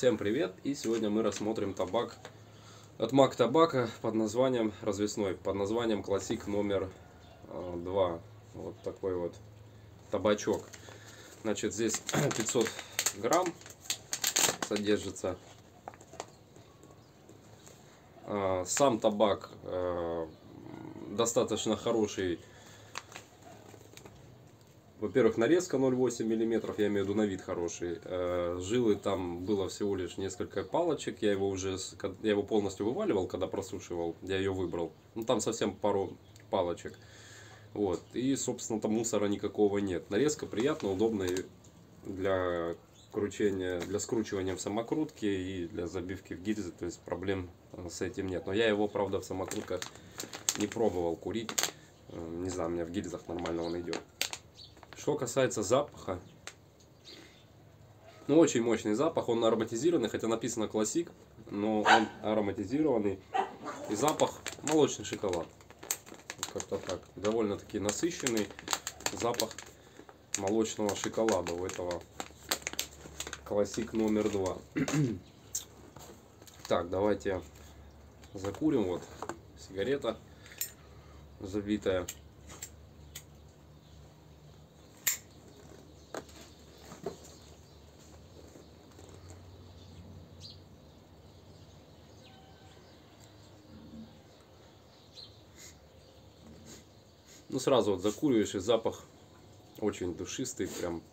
Всем привет! И сегодня мы рассмотрим табак от Mac Tobacco под названием развесной, под названием Classic номер 2. Вот такой вот табачок. Значит, здесь 500 грамм содержится. Сам табак достаточно хороший. Во-первых, нарезка 0,8 мм, я имею в виду на вид хороший. Жилы там было всего лишь несколько палочек. Я его полностью вываливал, когда просушивал. Я ее выбрал. Ну там совсем пару палочек. Вот. И, собственно, там мусора никакого нет. Нарезка приятная, удобная для кручения, для скручивания в самокрутке и для забивки в гильзы. То есть проблем с этим нет. Но я его, правда, в самокрутках не пробовал курить. Не знаю, у меня в гильзах нормально он идет. Что касается запаха, ну очень мощный запах, он ароматизированный, хотя написано Classic, но он ароматизированный. И запах молочный шоколад. Как-то так, довольно-таки насыщенный запах молочного шоколада у этого Classic номер 2. Так, давайте закурим. Вот сигарета забитая. Ну, сразу вот закуриваешь, и запах очень душистый, прям.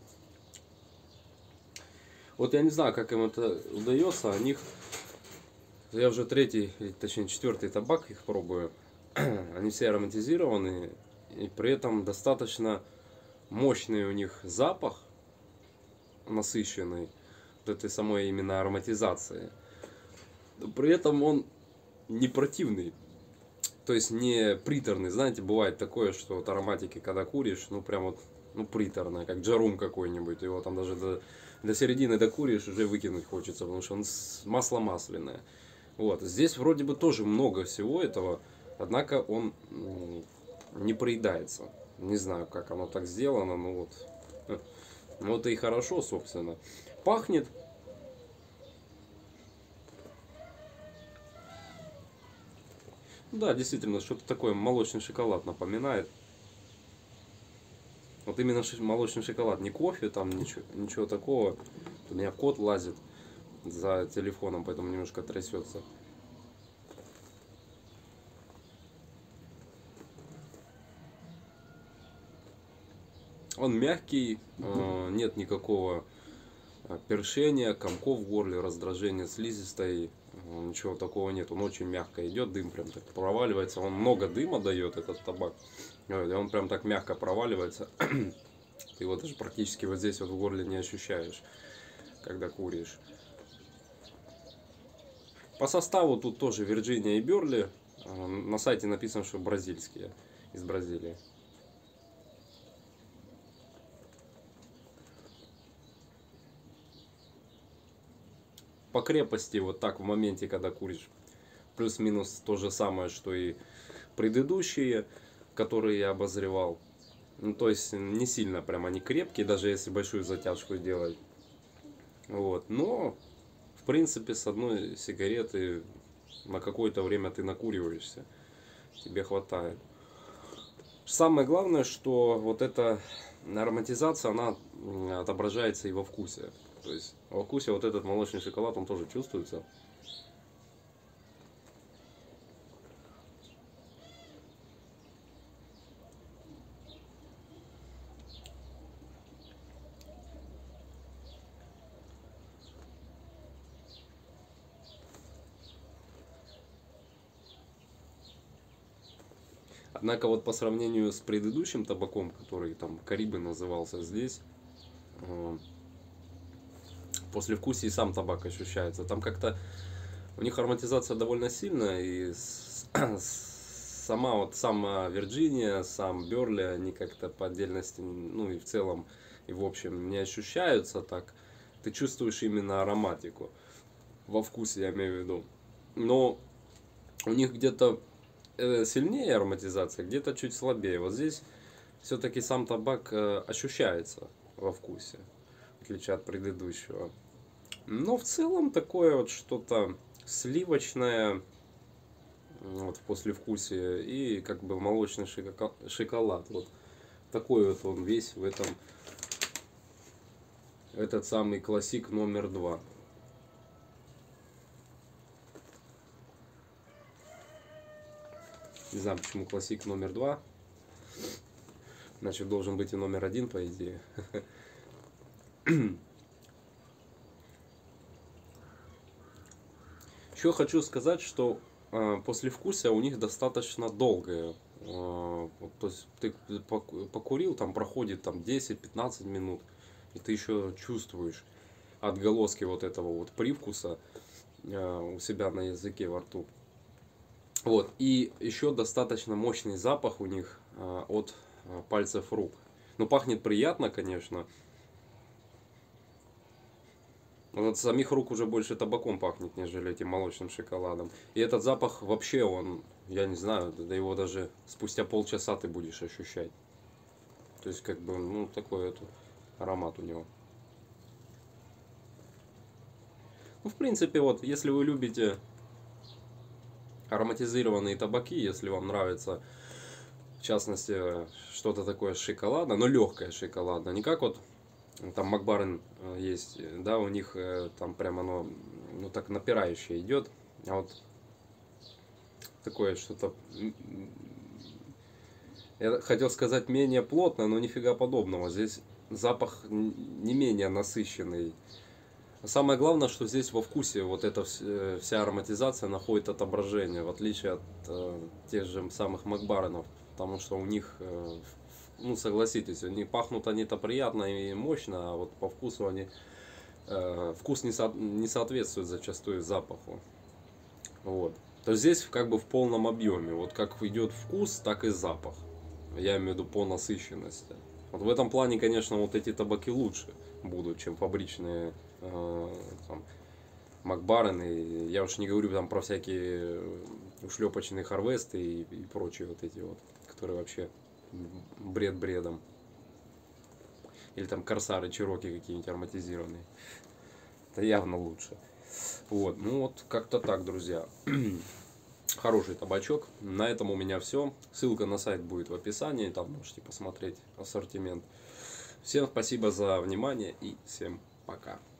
Вот я не знаю, как им это удается. У них, я уже третий, точнее четвертый табак их пробую. Они все ароматизированные, и при этом достаточно мощный у них запах, насыщенный, вот этой самой именно ароматизации. При этом он не противный. То есть не приторный, знаете, бывает такое, что вот ароматики, когда куришь, ну прям вот, ну приторное, как джарум какой-нибудь, его там даже до середины докуришь, уже выкинуть хочется, потому что он масло масляное. Вот, здесь вроде бы тоже много всего этого, однако он не проедается. Не знаю, как оно так сделано, но вот и хорошо, собственно. Пахнет. Да, действительно, что-то такое молочный шоколад напоминает. Вот именно молочный шоколад, не кофе, там ничего такого. У меня кот лазит за телефоном, поэтому немножко трясется. Он мягкий, нет никакого першения, комков в горле, раздражения слизистой. Ничего такого нет, он очень мягко идет, дым прям так проваливается, он много дыма дает, этот табак, и он прям так мягко проваливается, ты его даже практически вот здесь вот в горле не ощущаешь, когда куришь. По составу тут тоже Вирджиния и Берли, на сайте написано, что бразильские, из Бразилии. По крепости, вот так в моменте, когда куришь, плюс-минус то же самое, что и предыдущие, которые я обозревал. Ну, то есть не сильно прям они крепкие, даже если большую затяжку делать. Вот. Но, в принципе, с одной сигареты на какое-то время ты накуриваешься. Тебе хватает. Самое главное, что вот эта ароматизация, она отображается и во вкусе. То есть во вкусе вот этот молочный шоколад, он тоже чувствуется. Однако вот по сравнению с предыдущим табаком, который там Карибы назывался, здесь послевкусие и сам табак ощущается. Там как-то у них ароматизация довольно сильная, и сама Вирджиния, сам Берли, они как-то по отдельности, ну и в целом, и в общем не ощущаются так. Ты чувствуешь именно ароматику. Во вкусе, я имею в виду. Но у них где-то сильнее ароматизация, где-то чуть слабее. Вот здесь все-таки сам табак ощущается во вкусе, в отличие от предыдущего. Но в целом такое вот что-то сливочное, вот в послевкусие, и как бы молочный шоколад. Вот такой вот он весь в этом, этот самый классик номер 2. Не знаю, почему классик номер 2. Значит, должен быть и номер 1, по идее. Еще хочу сказать, что послевкусие у них достаточно долгое. Вот, то есть ты покурил, там проходит там 10-15 минут, и ты еще чувствуешь отголоски вот этого вот привкуса у себя на языке, во рту. Вот. И еще достаточно мощный запах у них от пальцев рук. Ну, пахнет приятно, конечно. Вот от самих рук уже больше табаком пахнет, нежели этим молочным шоколадом. И этот запах вообще, он, я не знаю, да его даже спустя полчаса ты будешь ощущать. То есть, как бы, ну, такой это аромат у него. Ну, в принципе, вот, если вы любите ароматизированные табаки, если вам нравится, в частности, что-то такое с шоколада, но легкое шоколадное, не как вот там Макбарен есть, да, у них там прям оно, ну, так напирающее идет, а вот такое что-то, я хотел сказать менее плотное, но нифига подобного, здесь запах не менее насыщенный. Самое главное, что здесь во вкусе вот эта вся ароматизация находит отображение, в отличие от тех же самых Макбаренов, потому что у них, ну, согласитесь, они пахнут они-то приятно и мощно, а вот по вкусу они, вкус не соответствует зачастую запаху. Вот. То есть здесь как бы в полном объеме, вот как идет вкус, так и запах. Я имею в виду по насыщенности. Вот в этом плане, конечно, вот эти табаки лучше будут, чем фабричные там, Макбарены. Я уж не говорю там про всякие ушлепочные Харвесты и прочие вот эти вот, которые вообще бред бредом. Или там Корсары, Чироки какие-нибудь ароматизированные. Это явно лучше. Вот, ну вот как-то так, друзья. Хороший табачок. На этом у меня все. Ссылка на сайт будет в описании. Там можете посмотреть ассортимент. Всем спасибо за внимание и всем пока.